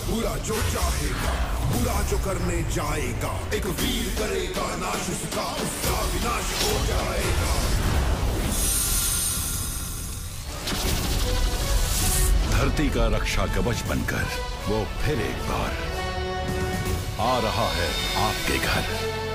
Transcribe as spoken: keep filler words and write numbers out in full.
बुरा जो चाहेगा, बुरा जो करने जाएगा, एक वीर करेगा नाश उसका, उसका विनाश हो जाएगा। धरती का रक्षा कवच बनकर वो फिर एक बार आ रहा है आपके घर।